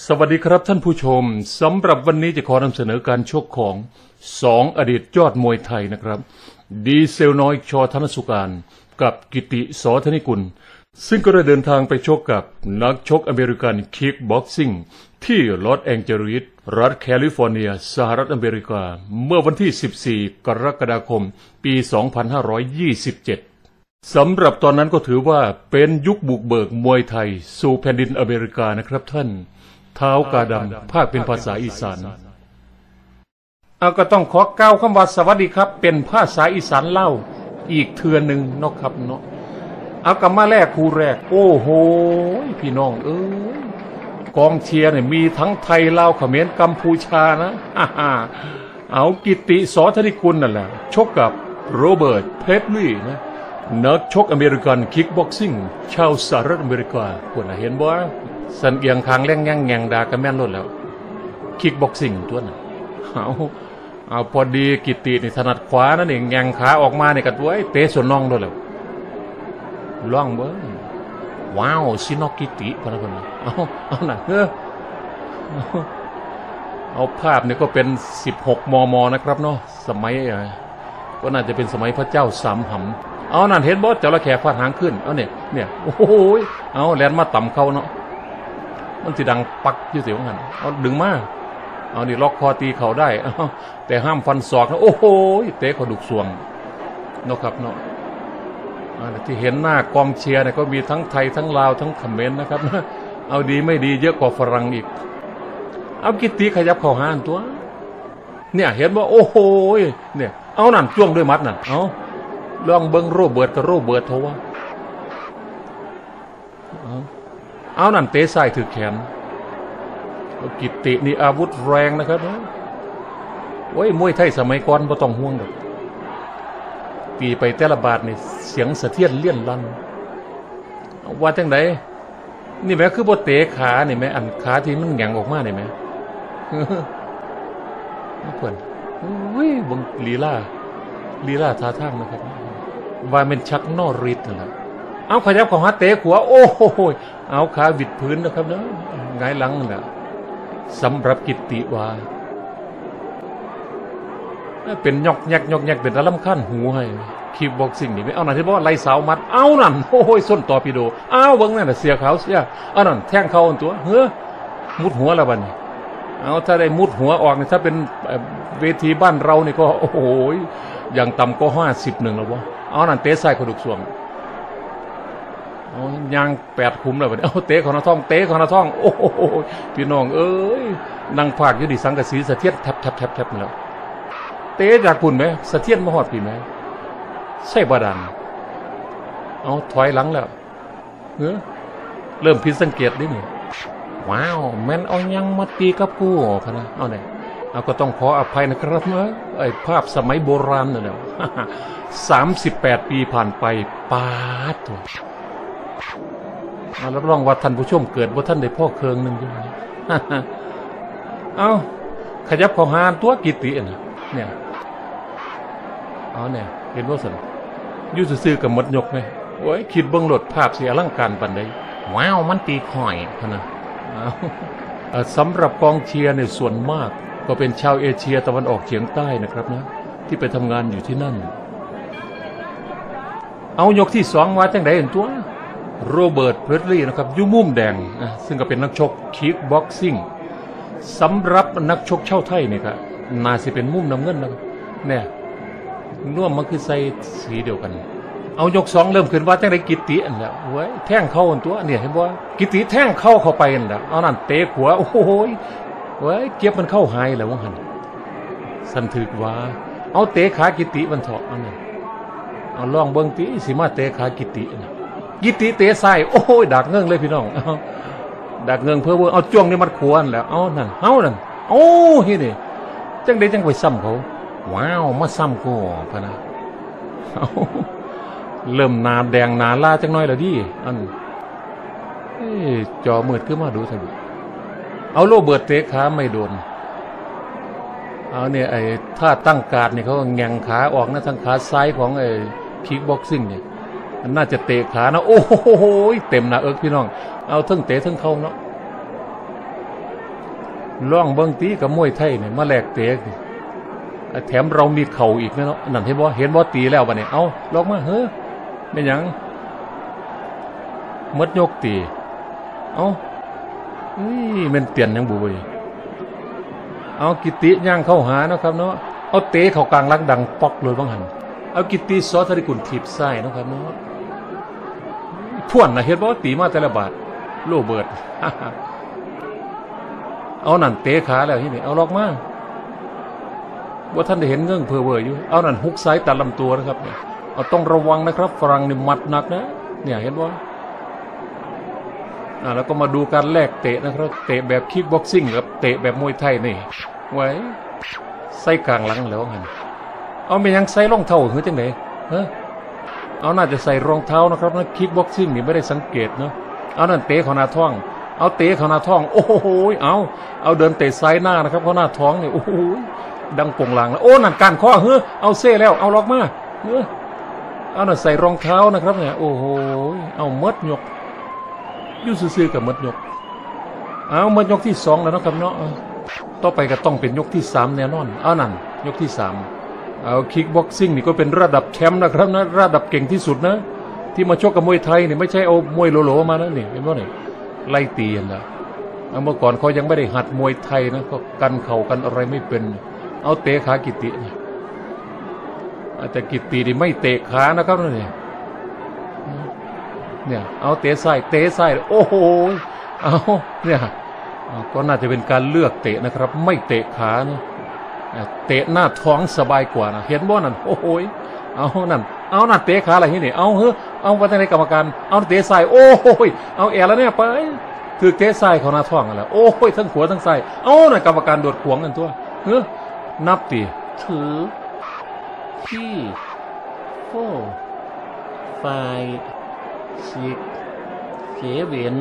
สวัสดีครับท่านผู้ชมสำหรับวันนี้จะขอนำเสนอการชกของ2อดีตยอดมวยไทยนะครับดีเซลน้อยช.ธนสุการกับกิติ ส.ธนิกุลซึ่งก็ได้เดินทางไปชกกับนักชกอเมริกันคิกบ็อกซิ่งที่ลอสแองเจลิสรัฐแคลิฟอร์เนียสหรัฐอเมริกาเมื่อวันที่14กรกฎาคมปี2527สำหรับตอนนั้นก็ถือว่าเป็นยุคบุกเบิกมวยไทยสู่แผ่นดินอเมริกานะครับท่านเท้ากาดำภาคเป็นภาษาอีสานก็ต้องขอกล่าวคำว่าสวัสดีครับเป็นภาษาอีสานเล่าอีกเทือนหนึ่งเนาะครับเนาะกลับมาแรกคู่แรกโอ้โหพี่น้องกองเชียร์เนี่ยมีทั้งไทยลาวเขมรกัมพูชานะเอากิติ ส.ธนิกุลนั่นแหละชกกับโรเบิร์ต เพลฟลี่นะนักชกอเมริกันคิกบ็อกซิ่งชาวสหรัฐอเมริกาคนเห็นบ่สันเอียงคางแรงแง่งแง่งดากระแม่นรถแล้วคิกบ็อกซิ่งตัวน่ะเอาพอดีกิตินี่ถนัดขวานั่นเองแง่งขาออกมาเนี่ยกันด้วยเตะส่วนน้องด้วยแล้วล่องเบิ้งว้าวชินอกิติพนักงานเอาหนักเอาภาพเนี่ยก็เป็น16 มมนะครับเนาะสมัยก็น่าจะเป็นสมัยพระเจ้าสามหำเอานั่นเห็นบอสเจ้าละแขกฟาดหางขึ้นเอาเนี่ยโอ้โหเอาแลนมาต่ำเข้าเนาะมันสิดังปักอยู่เสียงหันเอาดึงมาเอานี่ล็อกคอตีเขาได้แต่ห้ามฟันศอกนะโอ้โหเตะเขาดุกสวงเนาะครับเนาะที่เห็นหน้ากองเชียร์เนี่ยก็มีทั้งไทยทั้งลาวทั้งเขมรนะครับเอาดีไม่ดีเยอะกว่าฝรั่งอีกเอากิติขยับเข้าหาตัวเนี่ยเห็นว่าโอ้โหเนี่ยเอานั่นจ้วงด้วยมัดนั่นลองเบิ้งโรเบิร์ตกับโรเบิร์ตเถอะวะเอานั่นเตะซ้ายถือแขนกิตินี่อาวุธแรงนะครับโอ้ยมวยไทยสมัยก่อนบ่ต้องห่วงดอกตีไปแต่ละบาทนี่เสียงสะเทือนเลี่ยนลั่นว่าจังไดนี่แม่คือบ่เตะขานี่แม่อันขาที่มันแหง่งออกมานี่แม่เพิ่นโอ้ยบังลีลาท่าทางนะครับว่าเป็นชักนอริสนั่นแหละเอาขยับเข้าหาเตะขวาโอ้โหเอาขาวิดพื้นนะครับเนาะหงายหลังนั่นแหละสำหรับกิติว่าเป็นยกยักเป็นตะล่ำขั้นหูให้คิกบ็อกซิ่งนี่ไม่เอาหน่ะที่บอกไล่สาวมัดเอานั่นโอ้ยส้นต่อปิโดเอาเบิ่งนั่นน่ะเสียเขาเสียเอานั่นแทงเขาตัวมุดหัวแล้วบัดนี้เอาถ้าได้มุดหัวออกนี่ถ้าเป็นเวทีบ้านเรานี่ก็โอ้โหอย่างต่ำก็51แล้ววะเอานั่นเตะซ้ายกระดูกส่วงยาง8 ขุมแล้วบัดนี้เอาเตะของหน้าท้องโอ้โหพี่น้องเอ้ยนั่งภาคอยู่ดิสังกะสีสะเทียนแทบแล้วเตะจากปุ่นไหมสะเทียนมาหอดปีไหมใช่บาดาลเอาถอยหลังแล้วเริ่มผิดสังเกตดิเนี่ยว้าวแม่นเอายังมาตีกับกูพะนะเอาไหนเอาก็ต้องขออภัยนะครับเมื่อไอ้ภาพสมัยโบราณนั่นแหละ38 ปีผ่านไปปาดตัวรับรองว่าท่านผู้ชมเกิดว่าท่านได้พ่อเคืองหนึ่งด้วยเอาขยับเข้าหาตัวกิติเนี่ยเอาเนี่ยเห็นว่าสันยู่ซื่อกับมดยกไหมโอ้ยคิดเบื้องหลดภาพเสียร่างการปันใดว้าวมันตีข่อยนะสำหรับกองเชียร์ในส่วนมากก็เป็นชาวเอเชียตะวันออกเฉียงใต้นะครับนะที่ไปทำงานอยู่ที่นั่นเอายกที่2ว่าจังไดเห็นตัวโรเบิร์ต เพลฟลี่นะครับยูมุมแดงซึ่งก็เป็นนักชกคิกบ็อกซิ่งสำหรับนักชกชาวไทยนี่ครับน่าสิเป็นมุมน้ำเงินนะครับเนี่ยน่วมมันคือใส่สีเดียวกันเอายก2เริ่มขึ้นว่าจังไดกิติอันแล้วเว้ยแท่งเข้าตัวเนี่ยเห็นบ่กิติแท่งเข้าไปอันแล้วเอานั่นเตะขวาโอ้โหเว้ยเก็บมันเข้าหายแล้วว่าหั่นสันถึกว่าเอาเตะขากิติมันเถาะอันนั้นเอาลองเบิ่งติสิมาเตะขากิตินะกิติเตะซ้ายโอ้ยดักเงื่องเลยพี่น้องดักเงื่องเพื่อเอาจ้วงนี่มันขวานแล้วเอานั่นโอ้เฮ้ยนี่จังได้จังไปซ้ำเขาว้าวมาซ้ำกูพะนะเริ่มนาแดงนาล่าจังน้อยแล้วดิอันจอมืดขึ้นมาดูสิเอาโรเบิร์ตเตะขาไม่โดนเอาเนี่ยไอ้ท่าตั้งการเนี่ยเขาแงงขาออกนะทางขาซ้ายของไอ้คิกบ็อกซิ่งเนี่ยมันน่าจะเตะขานะโอ้โหเต็มหน้าพี่น้องเอาทั้งเตะทั้งเข้าเนาะล่องเบิ้งตีกับมวยไทยเนี่ยมาแลกเตะแถมเรามีเข่าอีกนะเนาะนั่นเห็นบ่ตีแล้วบ่เนี่ยเอาลองมาเฮ้อไม่หยังมดยกตีเอามันเปลี่ยนยังบุยเอากิติย่างเข้าหานะครับเนาะเอาเตะเข่ากลางลักดังปอกเลยบ้างหันเอากิติซอธริกุลถีบไส้นะครับเนาะพ่วนนะเห็นบ่ตีมาแต่ละบาทโลเบิร์ดเอานั่นเตะขาแล้วที่นี่เอาลอกมาว่าท่านได้เห็นเงื่อนเพอเวอร์อยู่เอานั่นฮุกซ้ายตัดลำตัวนะครับเนี่ยเอาต้องระวังนะครับฝรั่งนี่หมัดหนักนะเนี่ยเห็นบ่แล้วก็มาดูการแลกเตะนะครับเตะแบบคิกบ็อกซิ่งกับเตะแบบมวยไทยนี่ไว้ใส่กลางหลังแล้วหันเอาไม่ยังใส่รองเท้าหรือจังไหนเอาน่าจะใส่รองเท้านะครับนะคิกบ็อกซิ่งนี่ไม่ได้สังเกตเนาะเอานั่นเตะเขาหน้าท้องเอาเตะเขาหน้าท้องโอ้โหเอาเดินเตะซ้ายหน้านะครับเขาหน้าท้องนี่โอ้โหดังโป่งหลังแล้วโอ้นั่นการข้อเอาเซ่แล้วเอาล็อกมาเอาน่ะใส่รองเท้านะครับเนี่ยโอ้โหเอามดยกยู่ซื่อๆกับมดยกเอามดยกที่2แล้วนะครับเนาะต่อไปก็ต้องเป็นยกที่3แน่นอนเอานั่นยกที่3เอาคิกบ็อกซิ่งนี่ก็เป็นระดับแชมป์นะครับนะระดับเก่งที่สุดนะที่มาชกกับมวยไทยนี่ไม่ใช่เอามวยโหลๆมานะนี่เห็นป่ะนี่ไล่ตีกันนะเมื่อก่อนเขายังไม่ได้หัดมวยไทยนะก็กันเข่ากันอะไรไม่เป็นเอาเตะขากิติแต่กิตินี่ไม่เตะขานะครับเนี่ยเอาเตะซ้ายโอ้โหเอาเนี่ยก็น่าจะเป็นการเลือกเตะนะครับไม่เตะขานะเตะหน้าท้องสบายกว่านะเห็นบ่นั่นโอ้โหเอานั่นเตะขาอะไรที่นี่เอาว่าในกรรมการเอาเตะซ้ายโอ้โหเอาแอร์แล้วเนี่ยไปถือเตะซ้ายเขาหน้าท้องอะไรโอ้โหทั้งขวาทั้งซ้ายเอานั่นกรรมการโดดขวางกันตัวนับตีถือที่โฟไฟสิกเขเวน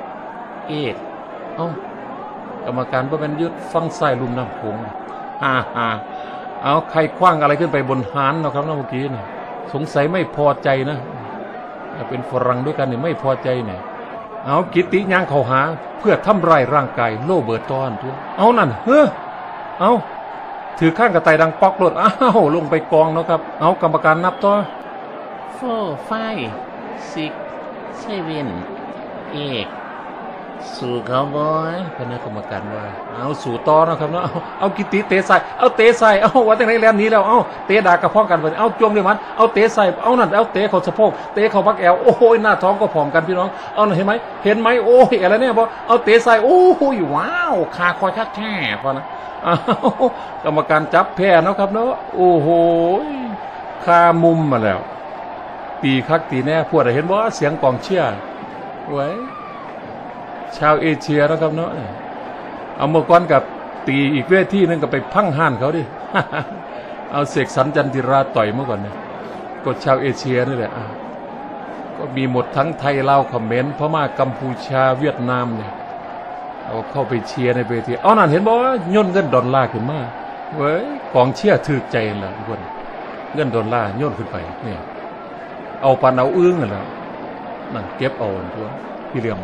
กรรมการก็เป็นยึดฟังซ้ายลุ่มน้ำโขงเอาใครคว้างอะไรขึ้นไปบนหานนะครับเมื่อกี้นี่สงสัยไม่พอใจนะเป็นฝรั่งด้วยกันนี่ไม่พอใจเนี่ยเอากิติย่างเข้าหาเพื่อทำลายร่างกายโลเบิร์ตตอนตัวเอานั่นเอาถือข้างกระต่ายดังปอกรถลงไปกองนะครับเอากรรมการนับต่อ4 5 6 7 สู่เขาบอยคณะกรรมการว่าเอาสู่ต่อนะครับเนาะเอากิติเตะใส่เอาว่าแต่ไหนแล้วนี้แล้วเอาเตะดากระพ้องกันไปเอาจวงด้วยมันเอาเตะใส่เอานั่นเอาเตะเขาสะโพกเตะเขาพักแอวโอ้โหหน้าท้องก็ผอมกันพี่น้องเอาเห็นไหมโอ้ยอะไรเนี่ยพอเอาเตะใส่โอ้โหว้าวขาคอยชักแช่พอนะกรรมการจับแพ้นะครับเนาะโอ้โหคามุมมาแล้วตีคักตีแน่พวดเห็นว่าเสียงกองเชียร์ไว้ชาวเอเชียนะครับเนาะเอาเมื่อก่อนกับตีอีกเวทีนึงก็ไปพังห่านเขาดิ เอาเสกสรรจันทิราต่อยเมื่อก่อนเนี่ยก็ชาวเอเชียนี่แหละก็มีหมดทั้งไทยลาวเขมรพม่ากัมพูชาเวียดนามเนี่ยเอาเข้าไปเชียร์ในเวทีเอานั่นเห็นบอกว่าย่นเงินดอลลาร์ขึ้นมาเว้ยกองเชียร์ถือใจเลยทุกคนเงินดอลลาร์ย่นขึ้นไปเนี่ยเอาปันเอาอึ้งนั่นแหละนั่นเก็บเอาตัวพี่เหลี่ยม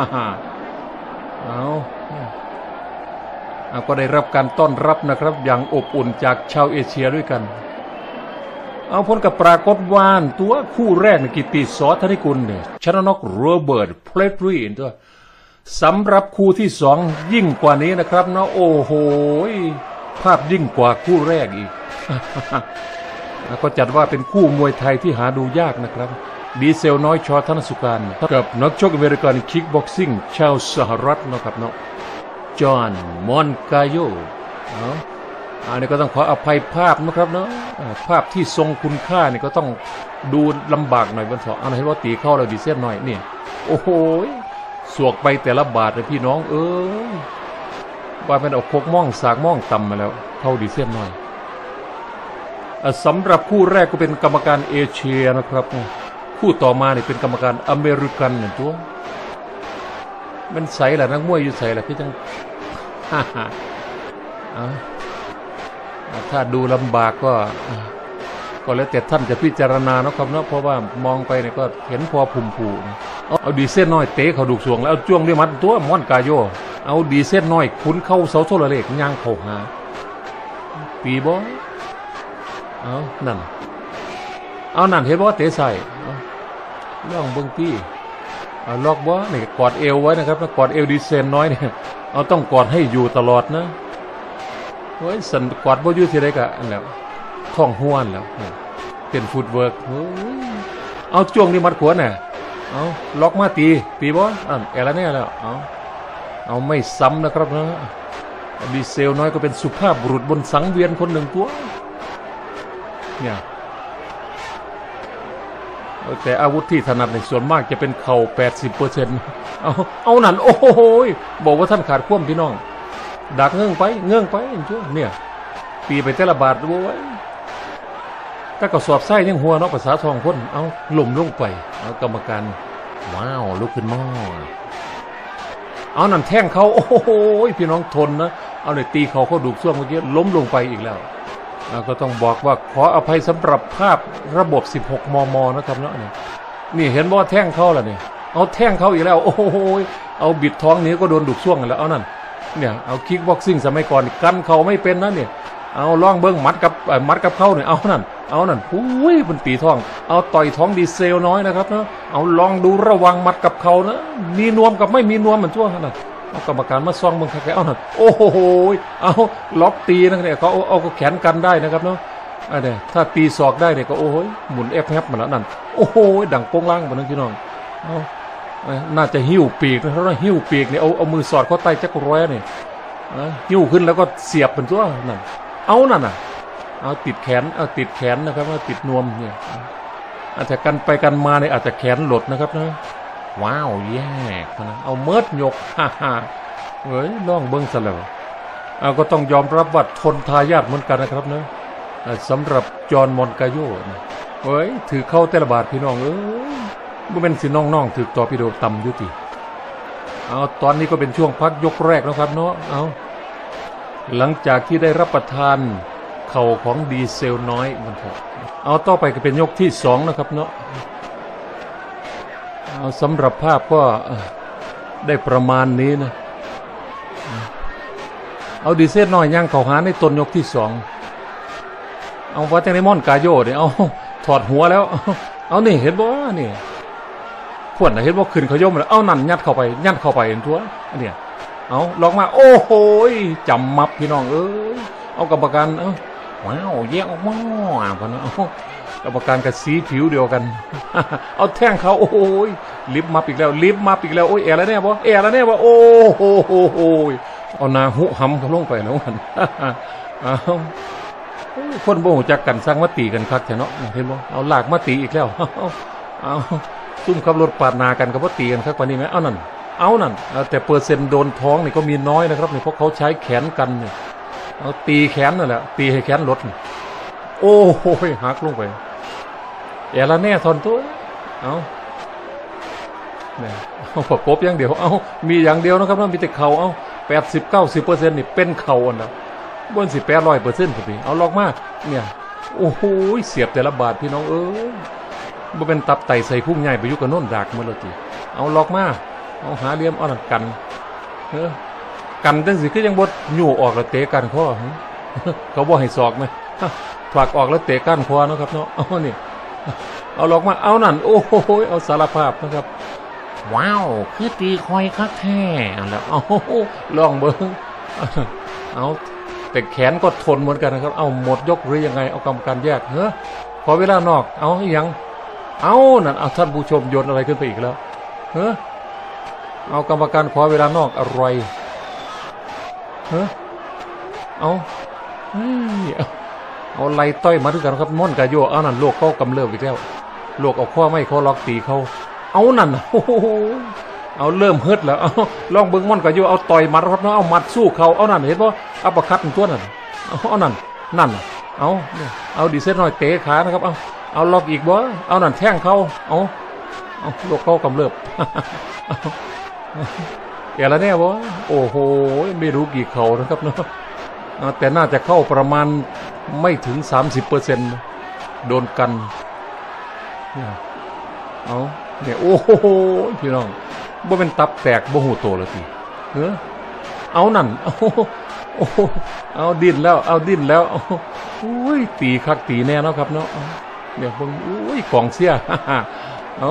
เอาก็ได้รับการต้อนรับนะครับอย่างอบอุ่นจากชาวเอเชียด้วยกันเอาพ้นกับปรากฏวานตัวคู่แรกในกิติสอธนิกุลเนี่ยชนะน็อกโรเบิร์ตเพลทรีตัวสำหรับคู่ที่2ยิ่งกว่านี้นะครับเนาะโอ้โหภาพยิ่งกว่าคู่แรกอีก ก็จัดว่าเป็นคู่มวยไทยที่หาดูยากนะครับดีเซลน้อยชอธนสุการกับนักชกอเมริกันคิกบ็อกซิ่งชาวสหรัฐนะครับเนาะจอห์นมอนกาโยอันนี้ก็ต้องขออภัยภาพนะครับเนาะภาพที่ทรงคุณค่านี่ก็ต้องดูลำบากหน่อยบนสองให้ว่าตีเข้าเราดีเซลหน่อยนี่โอ้โหสวกไปแต่ละบาทเลยพี่น้องว่าเป็นเอาพกม่องสากม่องต่ำมาแล้วเข้าดีเซลหน่อยสำหรับคู่แรกก็เป็นกรรมการเอเชียนะครับคู่ต่อมาเนี่ยเป็นกรรมการอเมริกันเนี่ยตัวมันใส่แหละนักมวยอยู่ใส่แหละพี่จังถ้าดูลำบากก็แล้วแต่ท่านจะพิจารณานะครับเนาะเพราะว่ามองไปเนี่ยก็เห็นพอพุ่มผูเอาดีเส้นน้อยเตะเขาดุกสวงแล้วเอาจ้วงด้วยมัดตัวม่อนกาโยเอาดีเซนน้อยขุนเข้าเสาโซลาร์เล็กย่างเข้าหาปีบ่เอานั่นเอานั่นเห็นบ่เตะใส่ลองเบิ่งตี้ล็อกบ่นี่กอดเอวไว้นะครับกอดเอวดีเซนน้อยเนี่ยเอาต้องกอดให้อยู่ตลอดนะเฮ้ยสันกอดบ่อยู่ที่ใดกะอันแล้วท้องห้วนแล้วเป็นฟุตเวิร์กเอาจ้วงนี่มัดขวาน่ะเอาล็อกมาตีบ่แอลเนี่ยแล้วเอาไม่ซ้ำนะครับนะดีเซลน้อยก็เป็นสุภาพบุรุษบนสังเวียนคนหนึ่งตัวเนี่ยแต่อาวุธที่ถนัดในส่วนมากจะเป็นเข่า 80% เอานั่นโอ้โหบอกว่าท่านขาดความพี่น้องดักเงื่องไปช่วเนี่ยปีไปแต่ละบาทดูไว้ก็กระสอบไส้ยังหัวเนาะภาษาทองคนเอาหล่มลงไปเอากรรมการว้าวลุกขึ้นมอเอานั่นแท่งเขาโอ้โหพี่น้องทนนะเอาเลยตีเขาดุกซ่วงเมื่อกี้ล้มลงไปอีกแล้วก็ต้องบอกว่าขออภัยสำหรับภาพระบบ16 มมนะครับเนาะนี่เห็นว่าแท่งเขาล่ะนี่เอาแท่งเขาอีกแล้วโอ้โหเอาบิดท้องนี้ก็โดนดุกซ่วงกันแล้วเอานั่นเนี่ยเอาคิกบ็อกซิ่งสมัยก่อนกันเขาไม่เป็นนะเนี่ยเอาล่องเบิ้งมัดกับเข้าเนี่ยเอานั่นอุ้ยมันตีท้องเอาต่อยท้องดีเซลน้อยนะครับเนาะเอาลองดูระวังมัดกับเขานะมีนวมกับไม่มีนวมเหมือนทั่วขนาดเอากรรมการมาซ่องเบิ้งใครเอานั่นโอ้โหเอาล็อกตีนะเนี่ยเขาเอาแขนกันได้นะครับเนาะเนี่ยถ้าตีศอกได้เนี่ยก็โอ้โหหมุนแอฟมาแล้วนั่นโอ้โหดังโป้งล่างมานึงพี่น้องน่าจะหิ้วปีกนะเพราะว่าหิ้วปีกเนี่ยเอามือสอดเข้าใต้จักรร้อยเนี่ยหิ้วขึ้นแล้วก็เสียบเป็นตัวนั่นเอานั่นน่ะเอาติดแขนนะครับว่าติดนวมเนี่ยอาจจะกันไปกันมาเนี่ยอาจจะแขนหลุดนะครับนะว้าวแย่นะเอาเมิดยกฮ่าเฮ้ยล่องเบิ้งซะแล้วก็ต้องยอมรับว่าทนทายาทเหมือนกันนะครับนะสำหรับจอห์นมอนกาโยนะเฮ้ยถือเข้าแต่ละบาทพี่น้องบ่เป็นสิน้องถือต่อพี่โดต่ำยุติเอาตอนนี้ก็เป็นช่วงพักยกแรกนะครับเนาะเอาหลังจากที่ได้รับประทานเข่าของดีเซลน้อยมันครับเอาต่อไปก็เป็นยกที่2นะครับเนาะเอาสำหรับภาพก็ได้ประมาณนี้นะเอาดีเซลน้อยย่างเข่าหาในต้นยกที่2เอาว่าจังได๋มอนกาโยเนี่ยเอาถอดหัวแล้วเอานี่เห็นบ่นี่พวดน่ะเห็นบ่ขึ้นเขาย่มแล้วเอานั่นยัดเข้าไปเห็นทั่วเนี่ยเอาลองมาโอ้โหจำมับพี่น้องเอากรรมการว้าวแยกออกมาพะนะกรรมการกับสีผิวเดียวกันเอาแท่งเขาโอ้ยลิฟต์มาอีกแล้วโอ้ยแอร์แล้วเนี่ยบ่โอ้โหเอานาหุหำเขาลงไปแล้วกันเอาคนโบหูจักกันสร้างมาตีกันคักแท้เนาะเห็นบ่เอาลากมาตีอีกแล้วเอาซุ่มขับรถปาดนากันก็บ่ตีกันคักปานนี้มั้ยเอานั่นแต่เปอร์เซ็นต์โดนท้องนี่ก็มีน้อยนะครับนี่เพราะเขาใช้แขนกันเนี่ยเอาตีแขนนั่นแหละตีให้แขนลดโอ้โหหักลงไปแอละแน่ทนตัวเอาเนี่ยประกบอย่างเดียวเอามีอย่างเดียวนะครับมีแต่เข่าเอา80-90%นี่เป็นเข่าอันแล้วบน1800%พอดีเอาลอกมาเนี่ยโอ้โหเสียบแต่ละบาทพี่น้องบ่เป็นตับไตใส่พุ่งใหญ่ไปอยู่กับโน่นดากมื้อละติเอาลอกมาเอาหาเหลี่ยมเอานั่นกันกันจังสิคือยังบ่ยู่ออกแล้วเตะกันคอเขาบ่ให้ศอกมั้ยถวักออกแล้วเตะก้านคอเนาะครับเนาะเอานี่เอาลอกมาเอานั่นโอ้โหเอาสารภาพนะครับว้าวคือตีคอยคักแท้แล้วเอาลองเบิ่งเอาแต่แขนก็ทนเหมือนกันนะครับเอาหมดยกหรือยังไงเอากรรมการแยกขอเวลานอกเอายังเอานั่นเอาท่านผู้ชมโยนอะไรขึ้นไปอีกแล้วเอากรรมการขอเวลานอกอะไรเอาไล่ต้อยมาด้วยกันครับม่อนกาโยเอานั่นโลกเขากำเริบอีกแล้วโลกเอาข้อไม่เขาล็อกตีเขาเอานั่นโอ้โหเอาเริ่มเฮิดแล้วเอาลองเบิ้งม่อนกาโยเอาต่อยมัดครับเนาะเอามัดสู้เขาเอานั่นเห็นป่ะอัปเปอร์คัตตัวนั่นเอานั่นเอาดีเซลน้อยเตะขานะครับเอาล็อกอีกบ่เอานั่นแท่งเขาเอาโลกเขากำเริบอย่างละแน่บ่โอ้โหไม่รู้กี่เขานะครับเนาะแต่น่าจะเข้าประมาณไม่ถึง 30% โดนกันเนี่ยโอ้โหพี่น้องบ่เป็นตับแตกบ่หูโตเลยทีเอานั่นเอาดิ้นแล้วเอาดิ้นแล้วโอ้ยตีคักตีแน่เนาะครับเนาะเนี่ยเบิ่งโอ้ยกองเสียเอา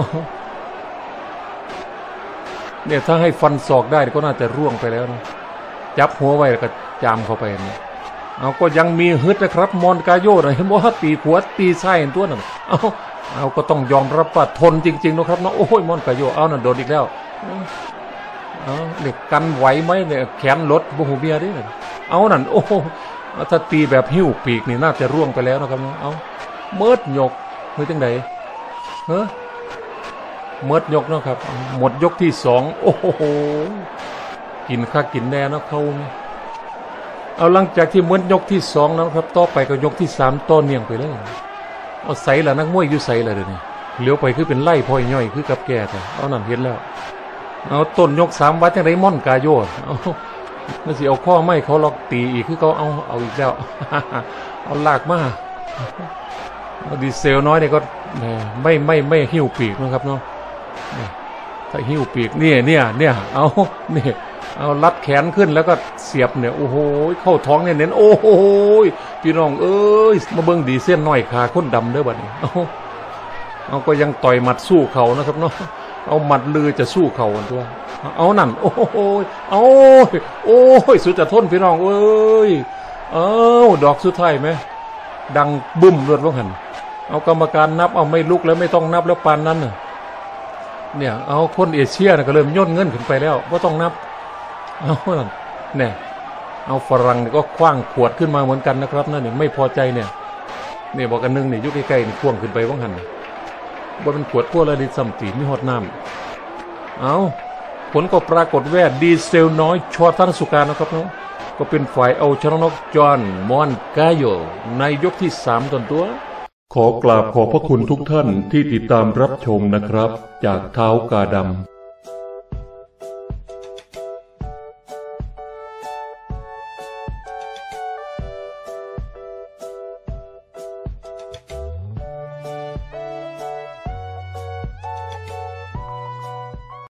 เนี่ยถ้าให้ฟันศอกได้ก็น่าจะร่วงไปแล้วนะจับหัวไว้แล้วก็จามเข้าไปนะเอาก็ยังมีฮึดนะครับมอนกาโยนะเห็นว่าตีขวดตีไส้ตัวนั่นเอาก็ต้องยอมรับว่าทนจริงๆนะครับเนาะโอ้ยมอนกาโยเอานั่นโดนอีกแล้วเนี่ยกันไหวไหมเนี่ยแขนลดบุหูเบียดิเอานั่นโอ้ถ้าตีแบบหิ้วปีกนี่น่าจะร่วงไปแล้วนะครับเอาเมิดยกเฮ้ยจังไดเฮ้เมิดยกเนาะครับหมดยกที่สองโอ้โหกินข้ากินแน่นะเขาเอาหลังจากที่เมิดยกที่สองนะครับต่อไปก็ยกที่สามต้นเนียงไปเลยเอาใส่ละนักมวยอยู่ใส่ละเดี๋ยวนี้เหลียวไปคือเป็นไล่พอยย่อยคือกับแก่แต่เอานั่นเห็นแล้วเอาต้นยกสามวัดจังไรม่อนกาโยเอานั่นสิเอาข้อไม้เขาล็อกตีอีกคือเขาเอาอีกแล้วเอาลากมาดีเซลน้อยเนี่ยก็ไม่หิ้วปีกนะครับเนาะถ้าหิ้วปีกเนี่ยเอารัดแขนขึ้นแล้วก็เสียบเนี่ยโอ้โหเข้าท้องเนี่ยเน้นโอ้โหพี่น้องเอ้ยมาเบิ้งดีเส้นน้อยขาค้นดำเด้อบัดนี้เอาก็ยังต่อยหมัดสู้เขานะครับเนาะเอาหมัดลือจะสู้เขาตัวเอานั่นโอ้ยสุดจะทนพี่น้องเอ้ยดอกสุดท้ายไหมดังบึ้มรวดว่าหันเอากรรมการนับเอาไม่ลุกแล้วไม่ต้องนับแล้วปานนั้นเนี่ยเอาคนเอเชียก็เริ่มย่นเงินขึ้นไปแล้วว่าต้องนับเอานั่นเนี่ยเอาฝรั่งเนี่ยก็คว้างขวดขึ้นมาเหมือนกันนะครับนั่นเนี่ยไม่พอใจเนี่ยบอกกันนึงเนี่ยยุคใกล้ๆนี่ควงขึ้นไปว่าหันว่าเป็นขวดพวกระดิสัมตีมีหดน้ำเอาผลก็ปรากฏว่าดีเซลน้อยชอท่านสุการนะครับเนาะก็เป็นฝ่ายเอาชนะน็อกจอห์นมอนกาโยในยกที่3ต้นตัวขอกราบขอบพระคุณทุกท่านที่ติดตามรับชมนะครับจากเท้ากาดำ